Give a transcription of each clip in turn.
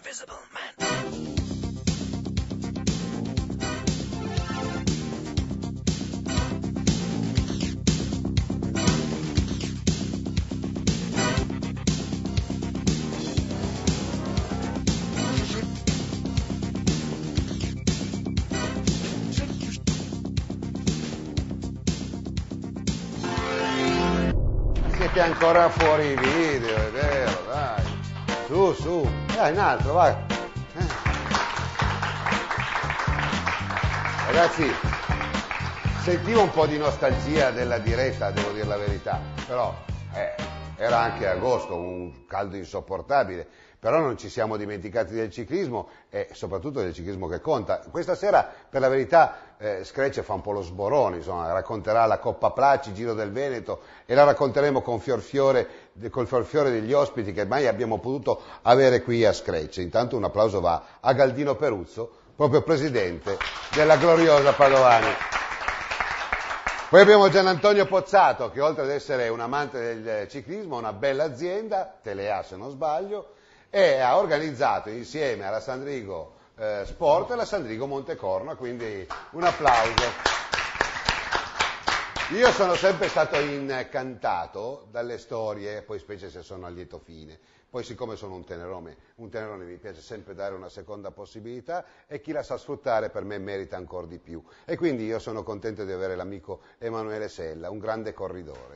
Invisible Man. Siete ancora fuori i video, è vero, dai. Su, dai, un altro, vai. Ragazzi, sentivo un po' di nostalgia della diretta, devo dire la verità, però era anche agosto, un caldo insopportabile, però non ci siamo dimenticati del ciclismo e soprattutto del ciclismo che conta. Questa sera, per la verità, Screcce fa un po' lo sborone, insomma, racconterà la Coppa Placi, Giro del Veneto, e la racconteremo col fiorfiore degli ospiti che mai abbiamo potuto avere qui a Screcce. Intanto un applauso va a Galdino Peruzzo, proprio presidente della gloriosa Padovani. Poi abbiamo Gianantonio Pozzato, che oltre ad essere un amante del ciclismo ha una bella azienda, Telea se non sbaglio, e ha organizzato insieme alla Sandrigo Sport e la Sandrigo Montecorno, quindi un applauso. Io sono sempre stato incantato dalle storie, poi specie se sono a lieto fine. Poi siccome sono un tenerone mi piace sempre dare una seconda possibilità e chi la sa sfruttare per me merita ancora di più. E quindi io sono contento di avere l'amico Emanuele Sella, un grande corridore.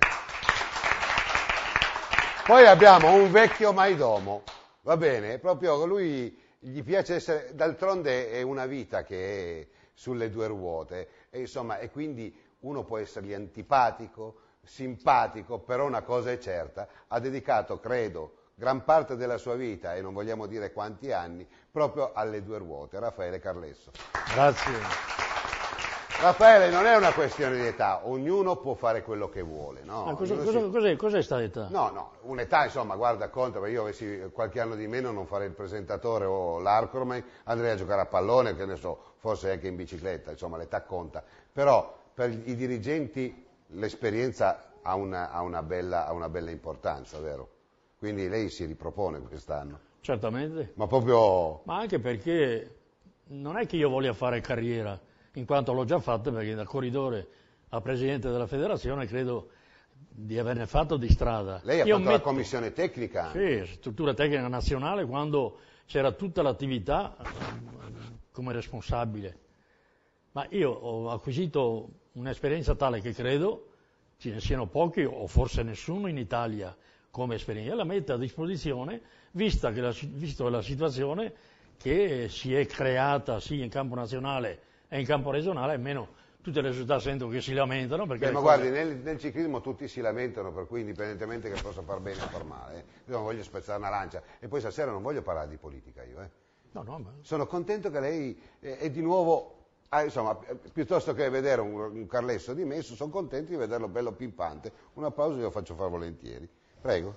Poi abbiamo un vecchio maidomo, va bene? Proprio lui gli piace essere, d'altronde è una vita che è sulle due ruote e insomma, e quindi uno può essergli antipatico, simpatico, però una cosa è certa, ha dedicato, credo, gran parte della sua vita, e non vogliamo dire quanti anni, proprio alle due ruote. Raffaele Carlesso. Grazie. Raffaele, non è una questione di età, ognuno può fare quello che vuole, no? Ma cos'è sta età? No, un'età, insomma, guarda, conta, perché io avessi qualche anno di meno non farei il presentatore o l'Arcorman, andrei a giocare a pallone, che ne so, forse anche in bicicletta, insomma, l'età conta. Però per i dirigenti l'esperienza ha una bella importanza, vero? Quindi lei si ripropone quest'anno. Certamente. Ma proprio... Ma anche perché non è che io voglia fare carriera, in quanto l'ho già fatta, perché da corridore a presidente della federazione credo di averne fatto di strada. Lei ha fatto la commissione tecnica? Sì, struttura tecnica nazionale, quando c'era tutta l'attività come responsabile. Ma io ho acquisito un'esperienza tale che credo ce ne siano pochi, o forse nessuno in Italia, come esperienza, la mette a disposizione, visto la situazione che si è creata sia in campo nazionale e in campo regionale, almeno tutte le società sento che si lamentano. Perché ma guardi, nel ciclismo tutti si lamentano, per cui indipendentemente che possa far bene o far male, io non voglio spezzare una lancia, e poi stasera non voglio parlare di politica io. No, ma... Sono contento che lei è di nuovo... insomma, piuttosto che vedere un Carlesso dimesso, sono contento di vederlo bello pimpante. Un applauso glielo faccio fare volentieri. Prego.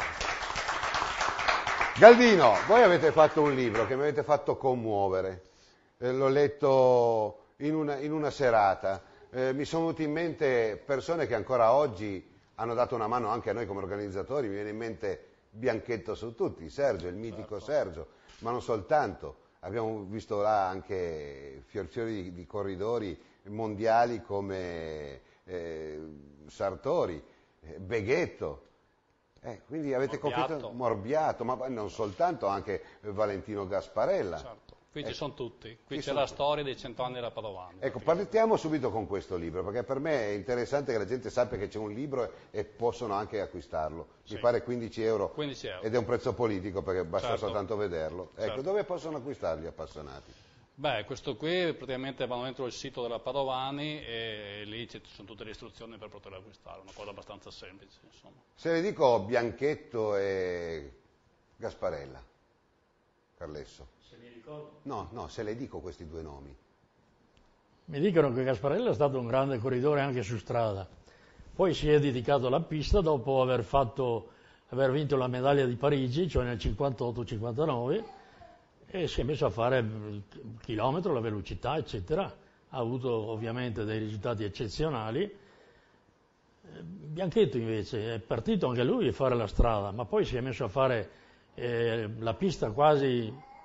Galdino, voi avete fatto un libro che mi avete fatto commuovere, l'ho letto in una serata, mi sono venuti in mente persone che ancora oggi hanno dato una mano anche a noi come organizzatori, mi viene in mente Bianchetto su tutti, Sergio, il mitico Sergio, ma non soltanto. Abbiamo visto là anche fiori di corridori mondiali come Sartori, Beghetto, quindi avete compito Morbiato, ma non soltanto, anche Valentino Gasparella. Certo. Qui ci sono tutti, qui c'è la storia dei 100 anni della Padovani. Ecco, partiamo subito con questo libro, perché per me è interessante che la gente sappia che c'è un libro e possono anche acquistarlo. Mi pare 15 euro, 15 euro. Ed è un prezzo politico perché basta Certo. soltanto vederlo. Ecco, Certo. dove possono acquistarli gli appassionati? Beh, questo qui praticamente vanno dentro il sito della Padovani e lì ci sono tutte le istruzioni per poterlo acquistare, una cosa abbastanza semplice, insomma. Se le dico Bianchetto e Gasparella, Carlesso. Se mi ricordo. No, se le dico questi due nomi. Mi dicono che Gasparella è stato un grande corridore anche su strada, poi si è dedicato alla pista dopo aver vinto la medaglia di Parigi, cioè nel 58-59, e si è messo a fare il chilometro, la velocità, eccetera. Ha avuto ovviamente dei risultati eccezionali. Bianchetto invece è partito anche lui a fare la strada, ma poi si è messo a fare la pista quasi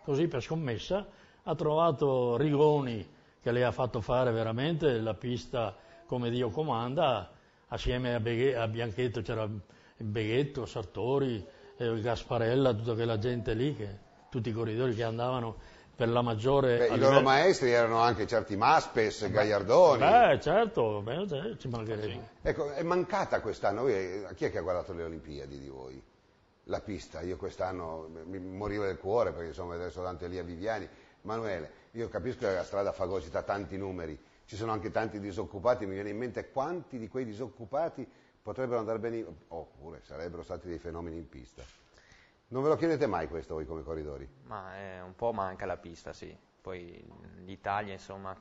così per scommessa, ha trovato Rigoni che le ha fatto fare veramente la pista come Dio comanda, assieme a Bianchetto c'era Beghetto, Sartori, Gasparella, tutta quella gente lì, tutti i corridori che andavano per la maggiore... I loro maestri erano anche certi Maspes, Gagliardoni. Certo, ci mancherebbe. Sì. Ecco, è mancata quest'anno, chi è che ha guardato le Olimpiadi di voi? La pista, io quest'anno mi morivo del cuore perché insomma adesso Dante Elia Viviani. Manuele, io capisco che la strada fagocita tanti numeri, ci sono anche tanti disoccupati, mi viene in mente quanti di quei disoccupati potrebbero andare bene, oppure sarebbero stati dei fenomeni in pista. Non ve lo chiedete mai questo voi come corridori? Ma un po' manca la pista, sì. Poi l'Italia, insomma,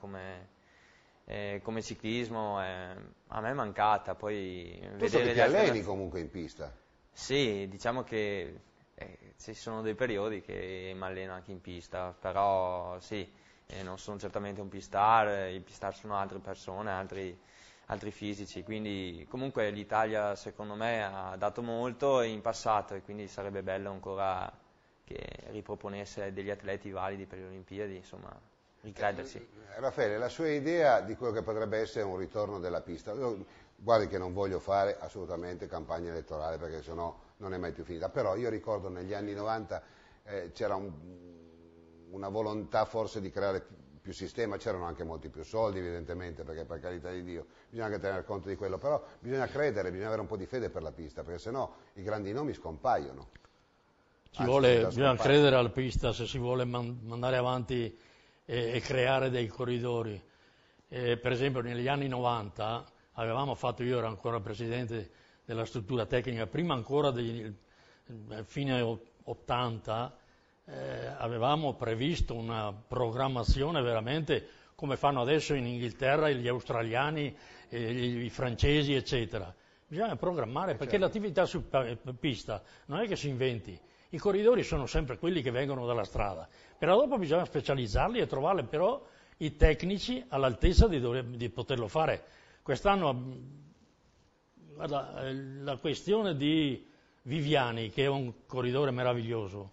come ciclismo, a me è mancata. Poi tu so che ti alleni comunque in pista? Sì, diciamo che ci sono dei periodi che mi alleno anche in pista, però sì, non sono certamente un pistar, i pistar sono altre persone, altri fisici, quindi comunque l'Italia secondo me ha dato molto in passato e quindi sarebbe bello ancora che riproponesse degli atleti validi per le Olimpiadi, insomma, ricredersi. Raffaele, la sua idea di quello che potrebbe essere un ritorno della pista, guardi che non voglio fare assolutamente campagna elettorale perché sennò non è mai più finita, però io ricordo negli anni 90 c'era una volontà forse di creare più sistema, c'erano anche molti più soldi evidentemente, perché per carità di Dio bisogna anche tenere conto di quello, però bisogna credere, bisogna avere un po' di fede per la pista, perché sennò i grandi nomi scompaiono. Bisogna credere alla pista se si vuole mandare avanti e creare dei corridori. Per esempio negli anni 90 avevamo fatto, io ero ancora presidente della struttura tecnica, prima ancora fine 80, avevamo previsto una programmazione veramente come fanno adesso in Inghilterra gli australiani, i francesi, eccetera. Bisogna programmare perché certo. L'attività su pista non è che si inventi, i corridori sono sempre quelli che vengono dalla strada, però dopo bisogna specializzarli e trovare però i tecnici all'altezza di poterlo fare. Quest'anno la questione di Viviani, che è un corridore meraviglioso,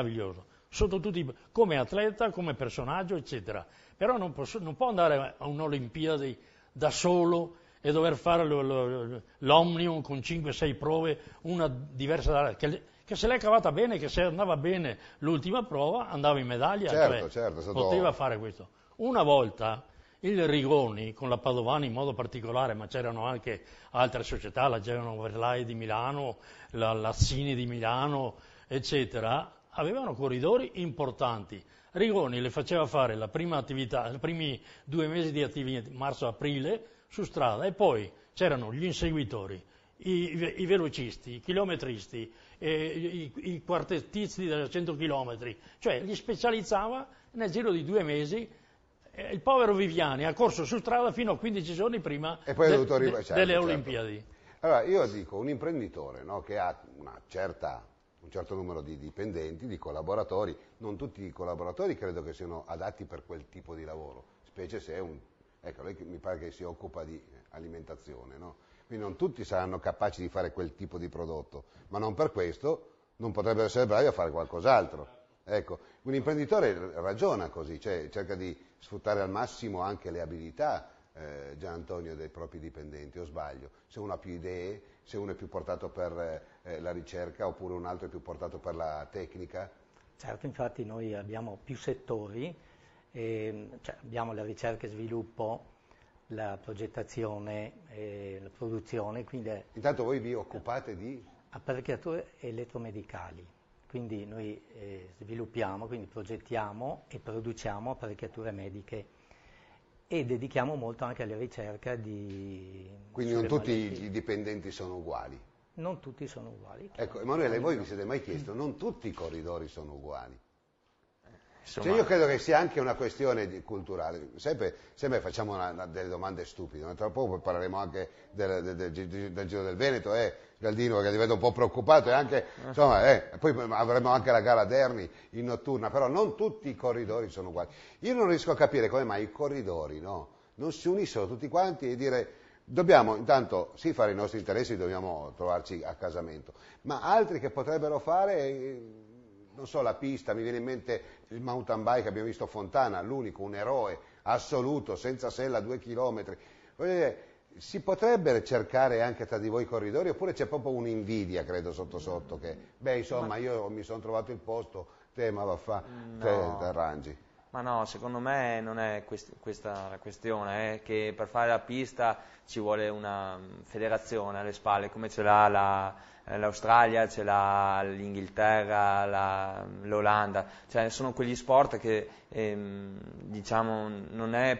sotto tutti, come atleta, come personaggio, eccetera. Però non può andare a un'Olimpiadi da solo e dover fare l'Omnium con 5-6 prove, una diversa dall'altra. Che se l'è cavata bene, che se andava bene l'ultima prova, andava in medaglia, certo, poteva fare questo. Una volta il Rigoni, con la Padovani in modo particolare, ma c'erano anche altre società, la Genoa Verlai di Milano, la Lazzini di Milano, eccetera, avevano corridori importanti. Rigoni le faceva fare la prima attività, i primi 2 mesi di attività, marzo-aprile, su strada, e poi c'erano gli inseguitori, i velocisti, i chilometristi, i quartettisti da 100 chilometri, cioè li specializzava nel giro di 2 mesi. Il povero Viviani ha corso su strada fino a 15 giorni prima delle Olimpiadi. Allora, io dico, un imprenditore, no, che ha un certo numero di dipendenti, di collaboratori, non tutti i collaboratori credo che siano adatti per quel tipo di lavoro, specie se è ecco, lei mi pare che si occupa di alimentazione, no? Quindi non tutti saranno capaci di fare quel tipo di prodotto, ma non per questo non potrebbero essere bravi a fare qualcos'altro. Ecco, un imprenditore ragiona così, cioè cerca di sfruttare al massimo anche le abilità, Gian Antonio, dei propri dipendenti, o sbaglio? Se uno ha più idee, se uno è più portato per la ricerca oppure un altro è più portato per la tecnica? Certo, infatti noi abbiamo più settori, abbiamo la ricerca e sviluppo, la progettazione e la produzione. Quindi intanto voi vi occupate di? Apparecchiature elettromedicali. Quindi noi sviluppiamo, quindi progettiamo e produciamo apparecchiature mediche e dedichiamo molto anche alla ricerca di... Quindi non tutti i dipendenti sono uguali? Non tutti sono uguali. Ecco, Emanuele, voi vi siete mai chiesto, non tutti i corridori sono uguali? Cioè io credo che sia anche una questione culturale, sempre facciamo delle domande stupide, tra poco parleremo anche del Giro del Veneto, Galdino che diventa un po' preoccupato e anche, insomma, poi avremo anche la gara Derni in notturna, però non tutti i corridori sono uguali. Io non riesco a capire come mai i corridori non si unissero tutti quanti e dire dobbiamo intanto sì fare i nostri interessi, dobbiamo trovarci a casamento, ma altri che potrebbero fare... non so, la pista, mi viene in mente il mountain bike, abbiamo visto Fontana, l'unico, un eroe assoluto, senza sella, 2 chilometri. Voglio dire, si potrebbe cercare anche tra di voi corridori, oppure c'è proprio un'invidia, credo, sotto sotto, che, insomma, io mi sono trovato il posto, te ma vaffa, te arrangi. Ma no, secondo me non è questa la questione, è che per fare la pista ci vuole una federazione alle spalle, come ce l'ha l'Australia, ce l'ha l'Inghilterra, l'Olanda, cioè sono quegli sport che diciamo non è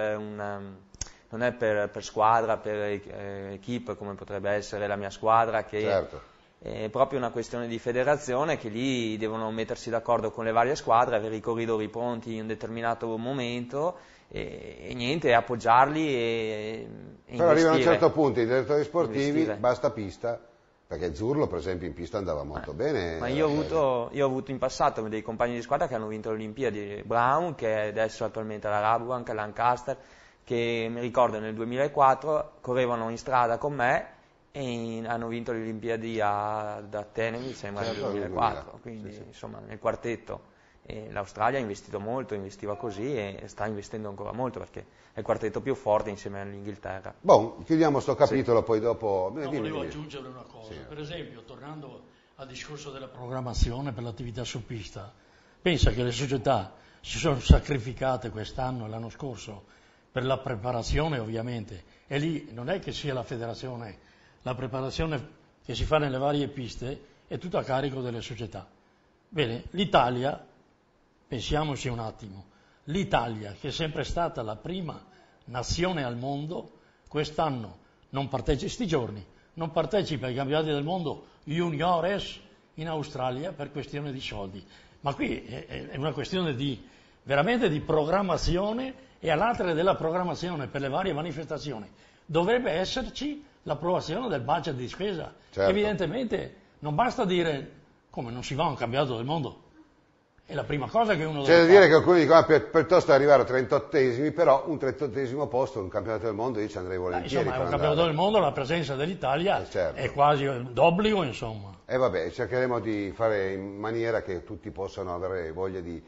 per squadra, per equipe come potrebbe essere la mia squadra, che certo. È proprio una questione di federazione, che lì devono mettersi d'accordo con le varie squadre, avere i corridori pronti in un determinato momento e niente, appoggiarli e però arriva a un certo punto i direttori sportivi, investire. Basta pista, perché Zurlo per esempio in pista andava molto bene. Ma io ho avuto in passato dei compagni di squadra che hanno vinto le Olimpiadi, Brown, che è adesso attualmente alla Rabobank, Lancaster, che mi ricordo nel 2004 correvano in strada con me e hanno vinto le Olimpiadi ad Atene, mi sembra, nel 2004, quindi sì. Insomma nel quartetto. E l'Australia ha investito molto, investiva così e sta investendo ancora molto, perché è il quartetto più forte insieme all'Inghilterra. Chiudiamo sto capitolo, poi dopo... Volevo aggiungere una cosa, sì. Per esempio, tornando al discorso della programmazione per l'attività su pista, pensa che le società si sono sacrificate quest'anno e l'anno scorso per la preparazione, ovviamente, e lì non è che sia la federazione, la preparazione che si fa nelle varie piste è tutta a carico delle società. Bene, l'Italia, pensiamoci un attimo, l'Italia, che è sempre stata la prima nazione al mondo, quest'anno non partecipa, sti giorni, non partecipa ai campionati del mondo juniores in Australia per questione di soldi. Ma qui è una questione veramente di programmazione, e all'altro della programmazione per le varie manifestazioni dovrebbe esserci l'approvazione del budget di spesa. Certo. Evidentemente non basta dire come non si va a un campionato del mondo. È la prima cosa che uno C'è da deve dire fare. che alcuni dicono piuttosto arrivare a 38esimi, però un 38esimo posto in un campionato del mondo io ci andrei volentieri. Insomma, è un campionato del mondo, la presenza dell'Italia certo. è quasi d'obbligo, insomma. E vabbè, cercheremo di fare in maniera che tutti possano avere voglia di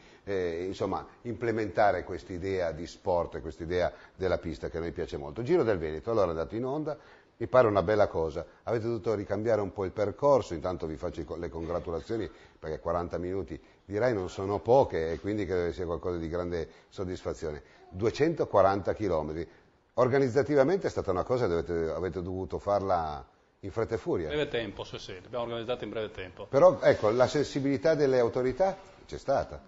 implementare quest'idea di sport, quest'idea della pista che a noi piace molto. Giro del Veneto, allora è andato in onda, mi pare una bella cosa, avete dovuto ricambiare un po' il percorso, intanto vi faccio le congratulazioni perché 40 minuti direi non sono poche e quindi credo che sia qualcosa di grande soddisfazione. 240 chilometri, organizzativamente è stata una cosa che avete dovuto farla in fretta e furia. Breve tempo, sì, l'abbiamo organizzato in breve tempo. Però ecco, la sensibilità delle autorità c'è stata.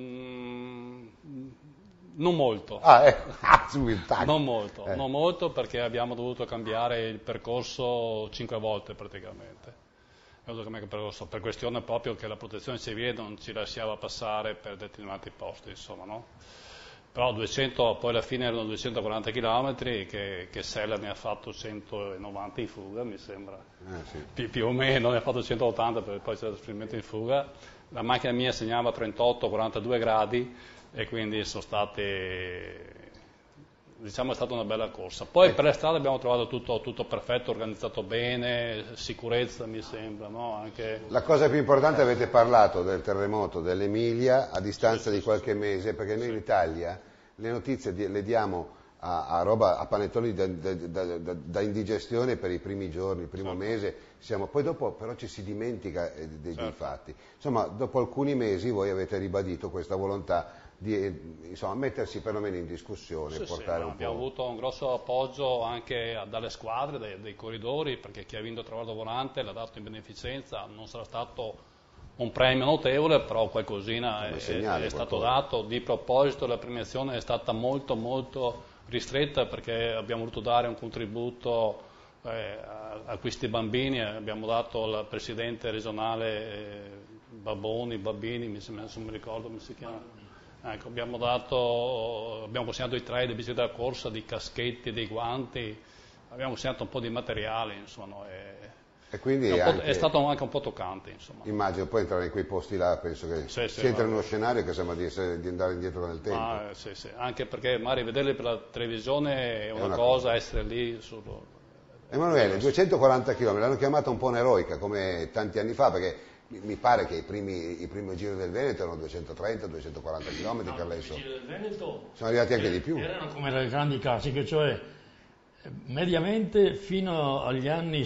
Non molto. Non molto perché abbiamo dovuto cambiare il percorso 5 volte praticamente. Per questione proprio che la protezione civile non ci lasciava passare per determinati posti, insomma, no? Però 200, poi alla fine erano 240 km che Sella ne ha fatto 190 in fuga, mi sembra, sì. più o meno, ne ha fatto 180 perché poi c'era il trasferimento in fuga. La macchina mia segnava 38-42 gradi e quindi sono state, diciamo, è stata una bella corsa. Poi per le strade abbiamo trovato tutto perfetto, organizzato bene, sicurezza mi sembra, no? Anche... La cosa più importante, avete parlato del terremoto dell'Emilia a distanza di qualche mese, perché noi in Italia le notizie le diamo a panettoni da indigestione per i primi giorni, il primo mese, poi dopo però ci si dimentica dei fatti. Insomma, dopo alcuni mesi voi avete ribadito questa volontà di mettersi perlomeno in discussione, portare un po'. Abbiamo avuto un grosso appoggio anche dalle squadre, dai corridori, perché chi ha vinto Traguardo Volante l'ha dato in beneficenza, non sarà stato un premio notevole, però qualcosina è stato dato. Di proposito la premiazione è stata molto molto ristretta perché abbiamo voluto dare un contributo a questi bambini, abbiamo dato al presidente regionale Babbini, adesso non mi ricordo come si chiama. Ecco, abbiamo consegnato i trail di bicicletta da corsa, di caschetti, dei guanti, abbiamo consegnato un po' di materiale, insomma, e quindi è stato anche un po' toccante, insomma. Immagino, poi entrare in quei posti là, penso che si entra in uno scenario che sembra di andare indietro nel tempo. Sì, anche perché magari vederli per la televisione è una cosa, essere lì Emanuele, 240 km, l'hanno chiamata un po' un'eroica come tanti anni fa, perché mi pare che i primi Giro del Veneto erano 230-240 km per l'ESO. I Giro del Veneto sono arrivati anche di più. Erano come le grandi classiche, cioè mediamente fino agli anni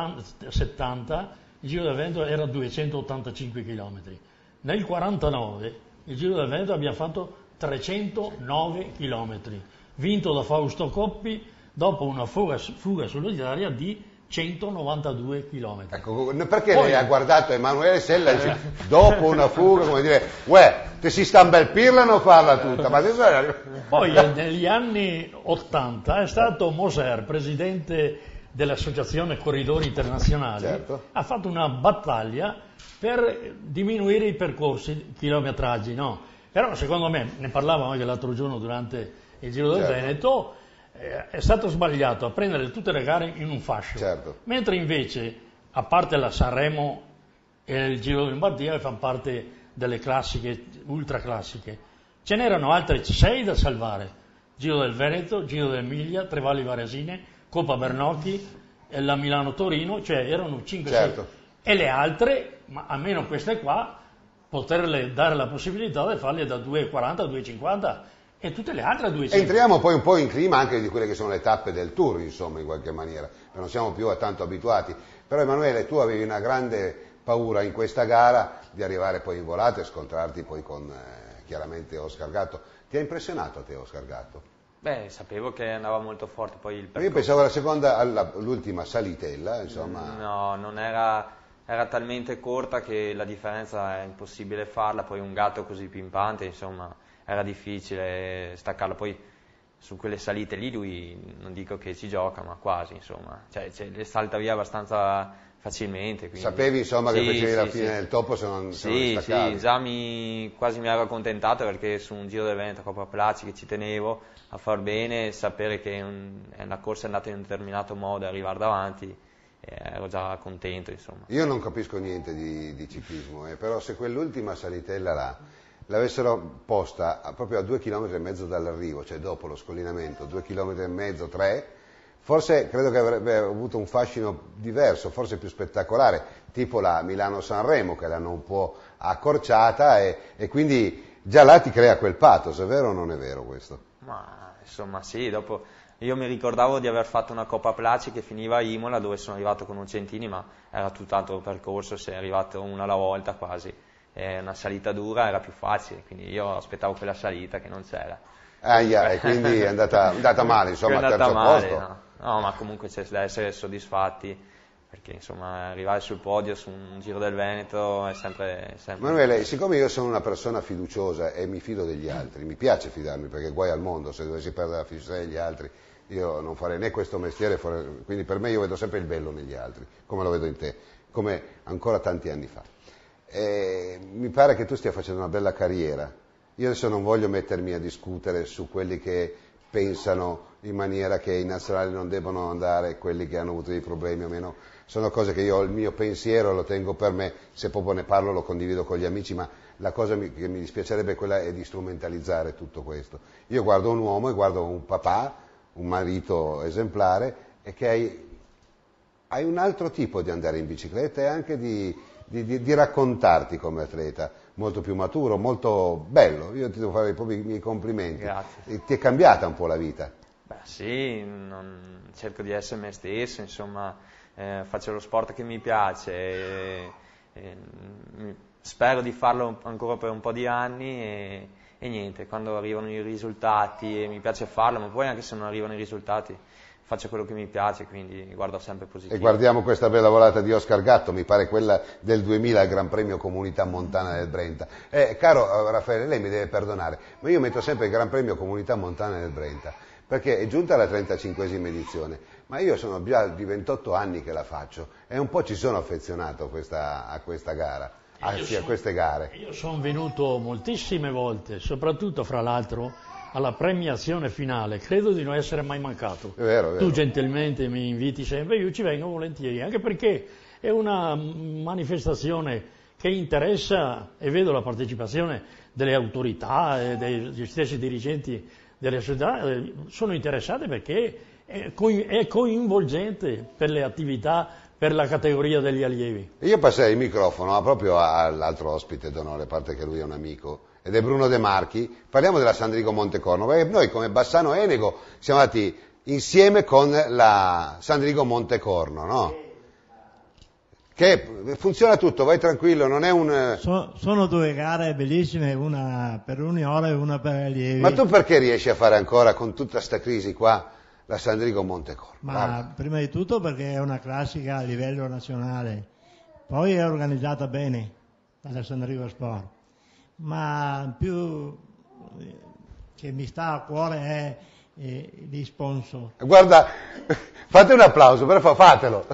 70 il Giro del Veneto era 285 km. Nel 49 il Giro del Veneto abbiamo fatto 309 km, vinto da Fausto Coppi dopo una fuga solitaria di 192 km. Ecco, perché lei ha guardato Emanuele Sella e dice, dopo una fuga, come dire, te si sta un bel pirla a non farla tutta. Ma poi negli anni 80 è stato Moser, presidente dell'Associazione Corridori Internazionali, certo. Ha fatto una battaglia per diminuire i percorsi, chilometraggi, no? Però secondo me, ne parlavamo anche l'altro giorno durante il Giro del Veneto, è stato sbagliato a prendere tutte le gare in un fascio, certo. Mentre invece, a parte la Sanremo e il Giro di Lombardia, che fanno parte delle classiche, ultra classiche, ce n'erano altre 6 da salvare: Giro del Veneto, Giro dell'Emilia, Trevali Varesine, Coppa Bernocchi, la Milano-Torino, cioè erano 5-6. Certo. E le altre, ma almeno queste qua, poterle dare la possibilità di farle da 2,40 a 2,50 e tutte le altre a 2,50. Entriamo poi un po' in clima anche di quelle che sono le tappe del Tour, insomma, in qualche maniera, non siamo più tanto abituati. Però Emanuele, tu avevi una grande paura in questa gara di arrivare poi in volata e scontrarti poi con chiaramente Oscar Gatto. Ti ha impressionato a te Oscar Gatto? Beh, sapevo che andava molto forte poi il percorso. Io pensavo alla seconda, l'ultima salitella, insomma. No, non era talmente corta che la differenza è impossibile farla, poi un gatto così pimpante, insomma, era difficile staccarla. Poi su quelle salite lì lui non dico che ci gioca, ma quasi, insomma, cioè le salta via abbastanza facilmente. Quindi... Sapevi insomma che facevi la fine del topo se non staccavi? Sì, già quasi mi ero accontentato, perché su un Giro del Veneto, Coppa Placi, che ci tenevo a far bene, sapere che la corsa è andata in un determinato modo e arrivare davanti, ero già contento, insomma. Io non capisco niente di ciclismo, però se quell'ultima salitella là l'avessero posta proprio a 2,5 km dall'arrivo, cioè dopo lo scollinamento, 2,5 km, 3, forse credo che avrebbe avuto un fascino diverso, forse più spettacolare, tipo la Milano-Sanremo, che l'hanno un po' accorciata e quindi già là ti crea quel pathos, è vero o non è vero questo? Ma insomma sì, dopo io mi ricordavo di aver fatto una Coppa Placi che finiva a Imola, dove sono arrivato con un Centini, ma era tutt'altro percorso, sei arrivato una alla volta quasi, una salita dura era più facile, quindi io aspettavo quella salita che non c'era. E quindi è andata male, insomma, al terzo posto. No, ma comunque c'è da essere soddisfatti, perché insomma arrivare sul podio su un Giro del Veneto è sempre... Emanuele, siccome io sono una persona fiduciosa e mi fido degli altri, mi piace fidarmi, perché guai al mondo se dovessi perdere la fiducia degli altri, io non farei né questo mestiere, quindi per me io vedo sempre il bello negli altri, come lo vedo in te, come ancora tanti anni fa. Mi pare che tu stia facendo una bella carriera. Io adesso non voglio mettermi a discutere su quelli che pensano in maniera che i nazionali non debbano andare, quelli che hanno avuto dei problemi o meno, sono cose che io ho il mio pensiero, lo tengo per me, se proprio ne parlo lo condivido con gli amici, ma la cosa che mi dispiacerebbe è di strumentalizzare tutto questo. Io guardo un uomo e guardo un papà, un marito esemplare, e che hai un altro tipo di andare in bicicletta e anche di raccontarti come atleta, molto più maturo, molto bello. Io ti devo fare proprio i miei complimenti. Grazie. Ti è cambiata un po' la vita? Beh sì, cerco di essere me stesso, insomma, faccio lo sport che mi piace, spero di farlo ancora per un po' di anni e niente, quando arrivano i risultati e mi piace farlo, ma poi anche se non arrivano i risultati faccio quello che mi piace, quindi guardo sempre positivo. E guardiamo questa bella volata di Oscar Gatto, mi pare quella del 2000 al Gran Premio Comunità Montana del Brenta. Caro Raffaele, lei mi deve perdonare, ma io metto sempre il Gran Premio Comunità Montana del Brenta, perché è giunta la 35esima edizione, ma io sono già di 28 anni che la faccio e un po' ci sono affezionato a questa gara, anzi a queste gare. Io sono venuto moltissime volte, soprattutto fra l'altro alla premiazione finale, credo di non essere mai mancato. È vero. Tu gentilmente mi inviti sempre, io ci vengo volentieri, anche perché è una manifestazione che interessa, e vedo la partecipazione delle autorità e degli stessi dirigenti delle società, sono interessate perché è coinvolgente per le attività, per la categoria degli allievi. Io passerei il microfono proprio all'altro ospite d'onore, a parte che lui è un amico, ed è Bruno De Marchi. Parliamo della Sandrigo Montecorno, perché noi come Bassano Enego siamo andati insieme con la Sandrigo Montecorno, no? Che funziona tutto, vai tranquillo, non è un... Sono 2 gare bellissime, una per juniore e una per allievi. Ma tu perché riesci a fare ancora, con tutta sta crisi qua, la Sandrigo Montecorno? Ma Guarda. prima di tutto perché è una classica a livello nazionale, poi è organizzata bene dalla Sandrigo Sport, ma più che mi sta a cuore è gli sponsor. Guarda, fate un applauso, per favore, fatelo.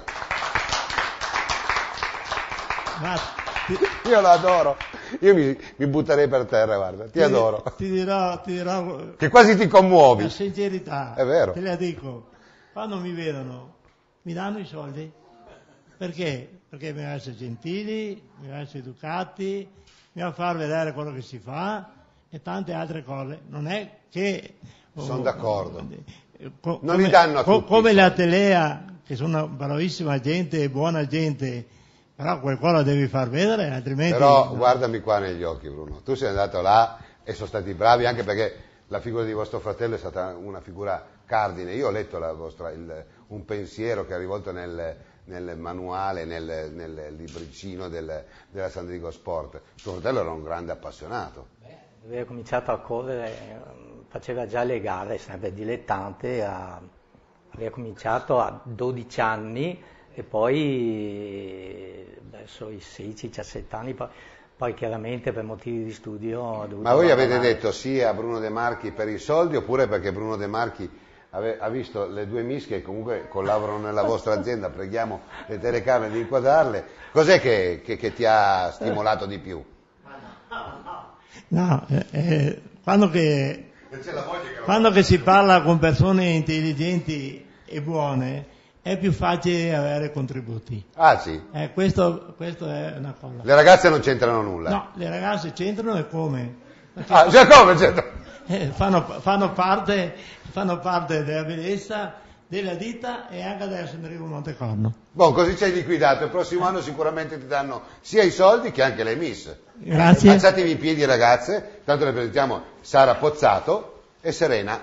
Io lo adoro, io mi butterei per terra, guarda, ti adoro. Ti dirò che quasi ti commuovi. la sincerità, è vero. te la dico, quando mi vedono mi danno i soldi, perché? Perché bisogna essere gentili, bisogna essere educati, bisogna far vedere quello che si fa e tante altre cose, non è che... Sono d'accordo. Non li danno a tutti. Come la Telea, che sono bravissima gente e buona gente, però qualcosa devi far vedere, altrimenti... Però no. guardami qua negli occhi, Bruno, tu sei andato là e sono stati bravi, anche perché la figura di vostro fratello è stata una figura cardine. Io ho letto un pensiero che è rivolto nel manuale, nel libricino della Sandrigo Sport. Tuo fratello era un grande appassionato. Aveva cominciato a correre, faceva già le gare, sempre dilettante, aveva cominciato a 12 anni e poi verso i 16-17 anni, poi chiaramente per motivi di studio ha dovuto... Ma voi avete detto sì a Bruno De Marchi per i soldi oppure perché Bruno De Marchi ha visto le 2 miss che comunque collaborano nella vostra azienda, preghiamo le telecamere di inquadrarle, cos'è che ti ha stimolato di più? No, quando che si parla con persone intelligenti e buone è più facile avere contributi. Ah sì? Questo è una cosa. Le ragazze non c'entrano nulla? No, le ragazze c'entrano e come? Perché Come c'entrano? Fanno parte della bellezza della ditta e anche della Sandrigo Montecorno. Bon, così ci hai liquidato, il prossimo anno sicuramente ti danno sia i soldi che anche le miss. Grazie. Alzatevi in piedi ragazze, tanto le presentiamo Sara Pozzato e Serena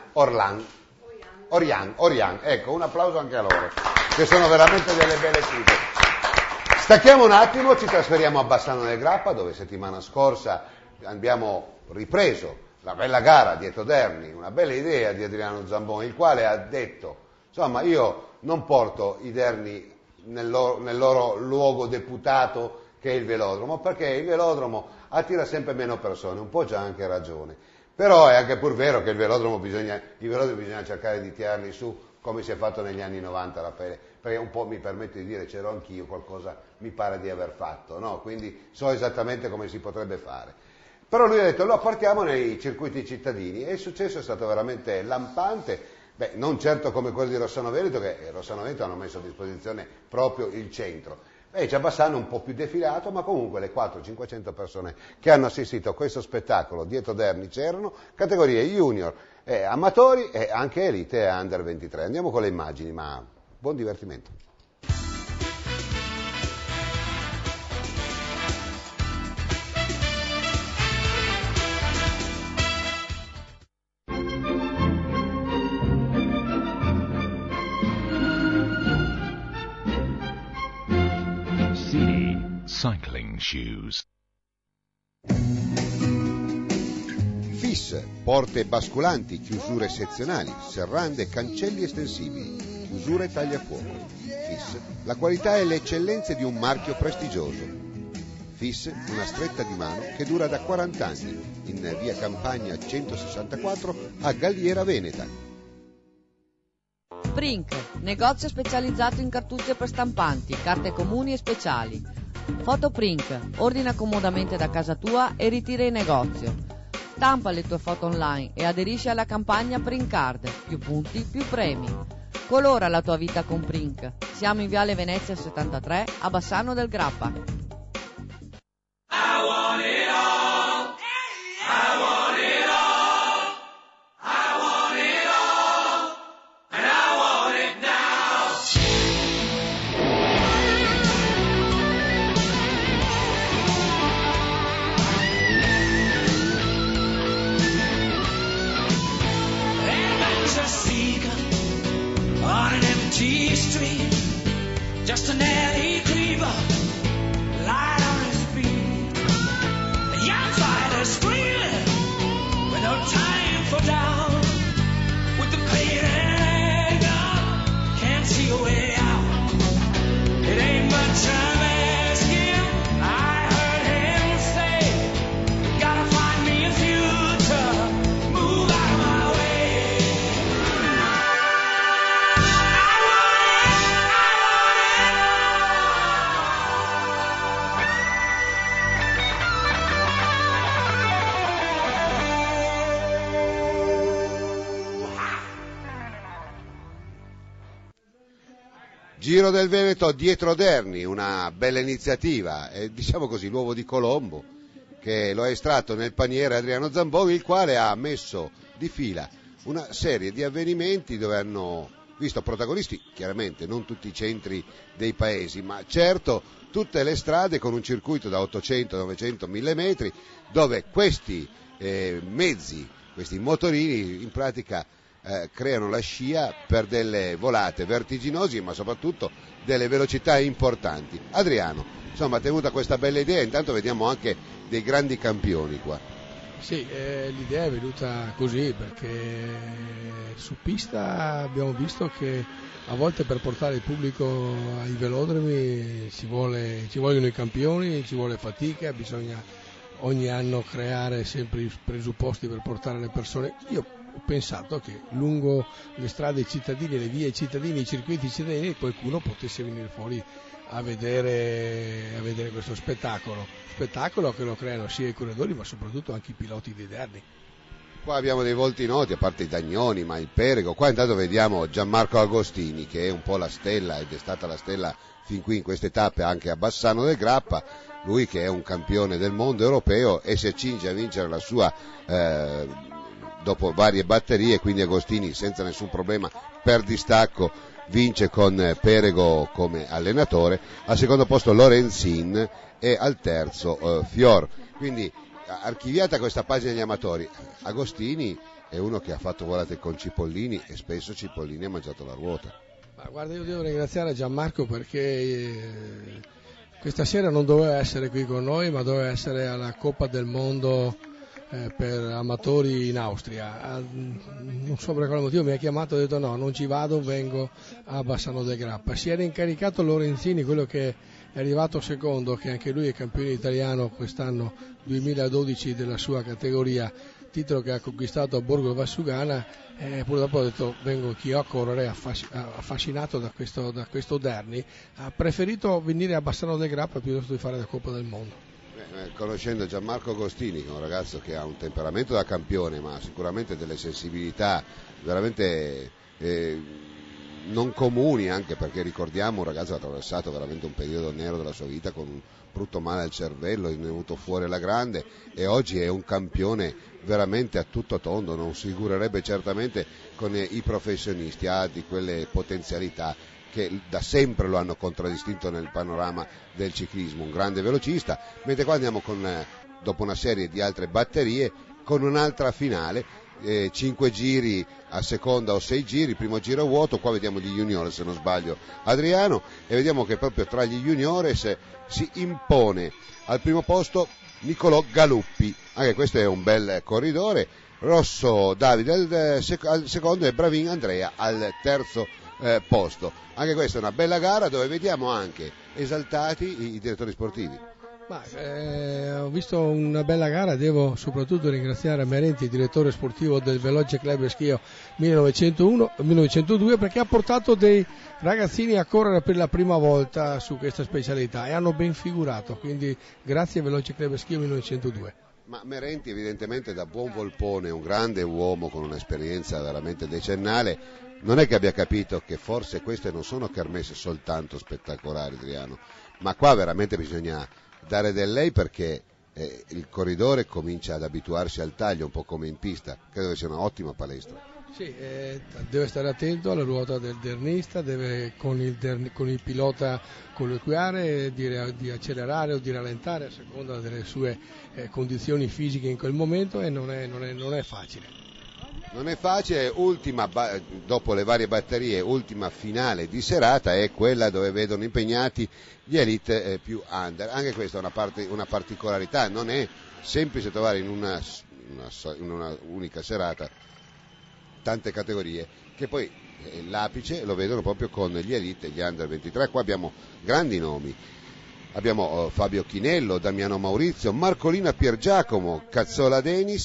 Orian. Ecco, un applauso anche a loro, che sono veramente delle belle tipe. Stacchiamo un attimo, ci trasferiamo a Bassano del Grappa, dove settimana scorsa abbiamo ripreso la bella gara di Etoderni, una bella idea di Adriano Zamboni, il quale ha detto, insomma, io non porto i derni nel loro luogo deputato che è il velodromo, perché il velodromo attira sempre meno persone, un po' c'ha anche ragione, però è anche pur vero che i velodromi bisogna cercare di tirarli su come si è fatto negli anni 90, perché un po' mi permetto di dire, c'ero anch'io, qualcosa mi pare di aver fatto, no? Quindi so esattamente come si potrebbe fare. Però lui ha detto, lo portiamo nei circuiti cittadini e il successo è stato veramente lampante, non certo come quello di Rossano Veneto, che Rossano Veneto hanno messo a disposizione proprio il centro. C'è Bassano un po' più defilato, ma comunque le 400-500 persone che hanno assistito a questo spettacolo di Etoderni c'erano, categorie junior, amatori e anche elite e under 23. Andiamo con le immagini, ma buon divertimento. Cycling shoes. FIS, porte basculanti, chiusure sezionali, serrande, cancelli estensibili, chiusure tagliafuoco. FIS, la qualità e le eccellenze di un marchio prestigioso. FIS, una stretta di mano che dura da 40 anni, in via Campagna 164 a Galliera Veneta. Prink, negozio specializzato in cartucce prestampanti, carte comuni e speciali. Fotoprink, ordina comodamente da casa tua e ritira in negozio. Stampa le tue foto online e aderisci alla campagna Print Card, più punti, più premi. Colora la tua vita con Prink. Siamo in Viale Venezia 73 a Bassano del Grappa. I want it all. I want it all. I want it all. And I want it now. Giro del Veneto dietro Derni, una bella iniziativa, diciamo così l'uovo di Colombo, che lo ha estratto nel paniere Adriano Zamboni, il quale ha messo di fila una serie di avvenimenti dove hanno visto protagonisti, chiaramente non tutti i centri dei paesi, ma certo tutte le strade con un circuito da 800, 900, 1000 metri, dove questi mezzi, questi motorini in pratica creano la scia per delle volate vertiginose, ma soprattutto delle velocità importanti. Adriano, insomma, ha tenuto questa bella idea, intanto vediamo anche dei grandi campioni qua. Sì, l'idea è venuta così perché su pista abbiamo visto che a volte per portare il pubblico ai velodromi ci vogliono i campioni, ci vuole fatica, bisogna ogni anno creare sempre i presupposti per portare le persone. Io ho pensato che lungo le strade cittadine, le vie cittadine, i circuiti cittadini qualcuno potesse venire fuori a vedere questo spettacolo che lo creano sia i corridori ma soprattutto anche i piloti di Derni. Qua abbiamo dei volti noti, a parte i Dagnoni, ma il Perego. Qua intanto vediamo Gianmarco Agostini, che è un po' la stella, ed è stata la stella fin qui in queste tappe anche a Bassano del Grappa, lui che è un campione del mondo europeo e si accinge a vincere la sua dopo varie batterie, quindi Agostini senza nessun problema per distacco vince con Perego come allenatore, al secondo posto Lorenzin e al terzo Fior. Quindi archiviata questa pagina degli amatori, Agostini è uno che ha fatto volate con Cipollini e spesso Cipollini ha mangiato la ruota. Ma guarda, io devo ringraziare Gianmarco perché questa sera non doveva essere qui con noi, ma doveva essere alla Coppa del Mondo per amatori in Austria. Non so per quale motivo mi ha chiamato e ha detto no, non ci vado, vengo a Bassano del Grappa. Si era incaricato Lorenzini, quello che è arrivato secondo, che anche lui è campione italiano quest'anno 2012 della sua categoria, titolo che ha conquistato a Borgo Valsugana, purtroppo ha detto vengo anch'io a correre, affascinato da questo Derni, ha preferito venire a Bassano del Grappa piuttosto di fare la Coppa del Mondo. Conoscendo Gianmarco Agostini, che è un ragazzo che ha un temperamento da campione ma sicuramente delle sensibilità veramente non comuni, anche perché ricordiamo un ragazzo che ha attraversato veramente un periodo nero della sua vita con un brutto male al cervello, è venuto fuori alla grande e oggi è un campione veramente a tutto tondo, non si figurerebbe certamente con i professionisti, ha di quelle potenzialità che da sempre lo hanno contraddistinto nel panorama del ciclismo, un grande velocista, mentre qua andiamo dopo una serie di altre batterie con un'altra finale, 5 giri a seconda o 6 giri, primo giro vuoto, qua vediamo gli juniores se non sbaglio Adriano, e vediamo che proprio tra gli juniores si impone al primo posto Nicolò Galuppi, anche questo è un bel corridore, Rosso Davide al secondo e Bravin Andrea al terzo posto. Anche questa è una bella gara dove vediamo anche esaltati i direttori sportivi. Ho visto una bella gara, devo soprattutto ringraziare Merenti, direttore sportivo del Veloce Club Schio 1902, perché ha portato dei ragazzini a correre per la prima volta su questa specialità e hanno ben figurato, quindi grazie Veloce Club Schio 1902. Ma Merenti evidentemente da buon volpone, un grande uomo con un'esperienza veramente decennale, non è che abbia capito che forse queste non sono kermesse soltanto spettacolari, Adriano, ma qua veramente bisogna dare del lei perché il corridore comincia ad abituarsi al taglio, un po' come in pista, credo che sia un'ottima palestra. Sì, deve stare attento alla ruota del dernista, deve con il pilota colloquiare, dire di accelerare o di rallentare a seconda delle sue condizioni fisiche in quel momento e non è facile. Non è facile, dopo le varie batterie, ultima finale di serata è quella dove vedono impegnati gli elite più under. Anche questa è una particolarità, non è semplice trovare in una unica serata tante categorie, che poi l'apice lo vedono proprio con gli elite, gli under 23. Qua abbiamo grandi nomi. Abbiamo Fabio Chinello, Damiano Maurizio, Marcolina Piergiacomo, Cazzola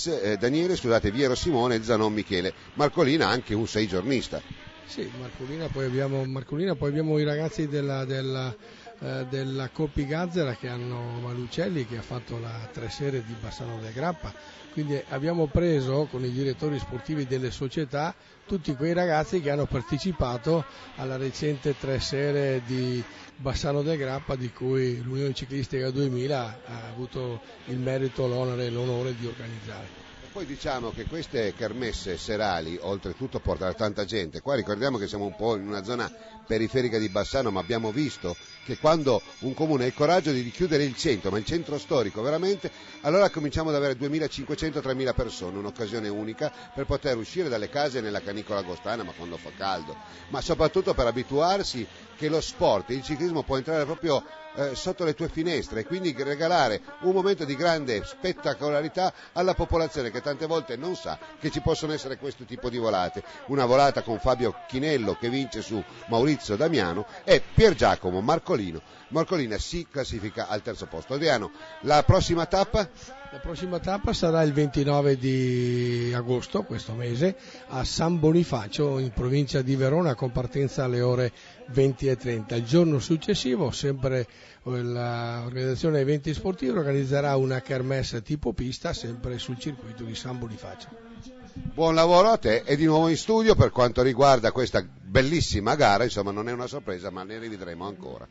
Viero Simone e Zanon Michele. Marcolina anche un seigiornista. Sì, Marcolina, poi abbiamo i ragazzi della della Coppi Gazzera che hanno Malucelli, che ha fatto la 3 serie di Bassano del Grappa. Quindi abbiamo preso con i direttori sportivi delle società tutti quei ragazzi che hanno partecipato alla recente 3 serie di Bassano del Grappa, di cui l'Unione Ciclistica 2000 ha avuto il merito, l'onere e l'onore di organizzare. Poi diciamo che queste kermesse serali oltretutto portano tanta gente. Qua ricordiamo che siamo un po' in una zona periferica di Bassano, ma abbiamo visto che quando un comune ha il coraggio di chiudere il centro, ma il centro storico veramente, allora cominciamo ad avere 2.500-3.000 persone, un'occasione unica per poter uscire dalle case nella canicola agostana, ma quando fa caldo, ma soprattutto per abituarsi che lo sport, il ciclismo può entrare proprio sotto le tue finestre e quindi regalare un momento di grande spettacolarità alla popolazione che tante volte non sa che ci possono essere questo tipo di volate. Una volata con Fabio Chinello che vince su Maurizio Damiano e Pier Giacomo Marcolina si classifica al terzo posto. Adriano, la prossima tappa? La prossima tappa sarà il 29 di agosto, questo mese, a San Bonifacio in provincia di Verona con partenza alle ore 20:30. Il giorno successivo, sempre l'organizzazione eventi sportivi organizzerà una kermesse tipo pista sempre sul circuito di San Bonifacio. Buon lavoro a te e di nuovo in studio per quanto riguarda questa bellissima gara, insomma non è una sorpresa ma ne rivedremo ancora.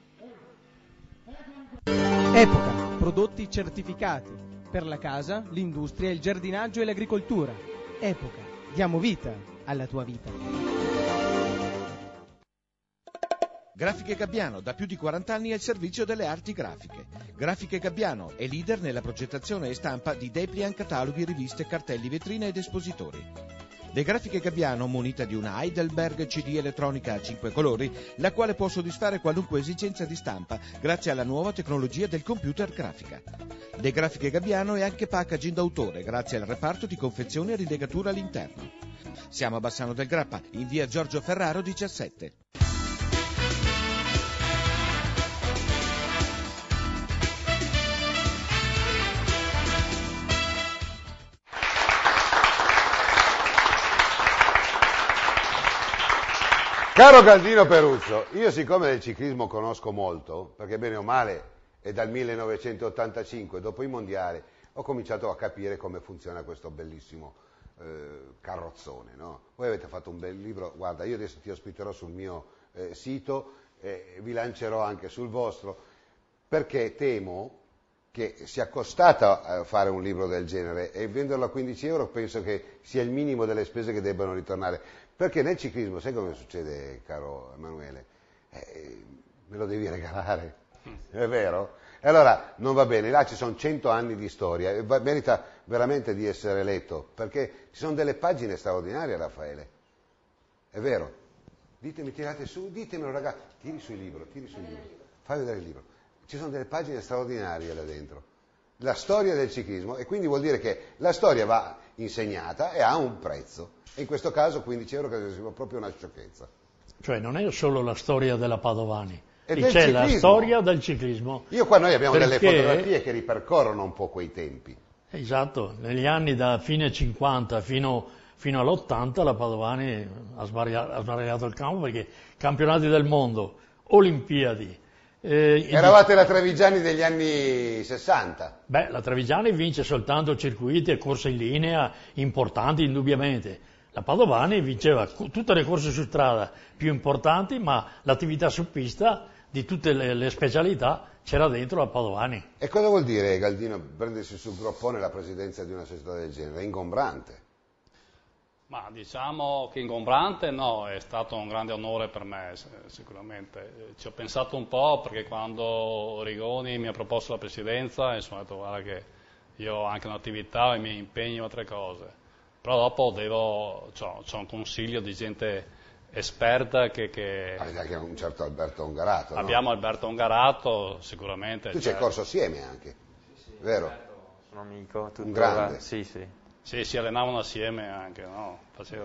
Epoca, prodotti certificati per la casa, l'industria, il giardinaggio e l'agricoltura. Epoca, diamo vita alla tua vita. Grafiche Gabbiano, da più di 40 anni al servizio delle arti grafiche. Grafiche Gabbiano è leader nella progettazione e stampa di dépliant, cataloghi, riviste, cartelli, vetrine ed espositori. Le Grafiche Gabbiano, munita di una Heidelberg CD elettronica a 5 colori, la quale può soddisfare qualunque esigenza di stampa grazie alla nuova tecnologia del computer grafica. Le Grafiche Gabbiano è anche packaging d'autore grazie al reparto di confezione e rilegatura all'interno. Siamo a Bassano del Grappa, in via Giorgio Ferraro 17. Caro Galdino Peruzzo, io siccome del ciclismo conosco molto, perché bene o male è dal 1985, dopo i mondiali, ho cominciato a capire come funziona questo bellissimo carrozzone, no? Voi avete fatto un bel libro, guarda, io adesso ti ospiterò sul mio sito, vi lancerò anche sul vostro, perché temo che sia costato fare un libro del genere e venderlo a 15 euro penso che sia il minimo delle spese che debbano ritornare. Perché nel ciclismo, sai come succede, caro Emanuele? Me lo devi regalare, è vero? E allora non va bene, là ci sono 100 anni di storia, e merita veramente di essere letto, perché ci sono delle pagine straordinarie, Raffaele, è vero? Ditemi, tirate su, ditemelo ragazzi, tiri sul libro, fai vedere il libro. Ci sono delle pagine straordinarie là dentro, la storia del ciclismo, e quindi vuol dire che la storia va insegnata e ha un prezzo. E in questo caso 15 euro credo sia proprio una sciocchezza. Cioè non è solo la storia della Padovani, c'è ciclismo. La storia del ciclismo. Noi abbiamo delle fotografie che ripercorrono un po' quei tempi. Esatto, negli anni da fine 50 fino all'80 la Padovani ha svariato il campo, perché campionati del mondo, Olimpiadi. Eravate la Trevigiani degli anni 60. Beh, la Trevigiani vince soltanto circuiti e corse in linea importanti indubbiamente. La Padovani vinceva tutte le corse su strada più importanti, ma l'attività su pista di tutte le specialità c'era dentro la Padovani. E cosa vuol dire, Galdino, prendersi sul groppone la presidenza di una società del genere? È ingombrante. Ma diciamo che ingombrante no, è stato un grande onore per me sicuramente. Ci ho pensato un po' perché quando Rigoni mi ha proposto la presidenza, insomma, ho detto guarda che io ho anche un'attività, ho i miei impegni e altre cose. Però dopo c'ho un consiglio di gente esperta che... Anche un certo Alberto Ongarato, Abbiamo no? Alberto Ongarato sicuramente. Tu ci hai corso assieme anche, vero? Sono amico, tutto un grande. Sì, si allenavano assieme anche, no?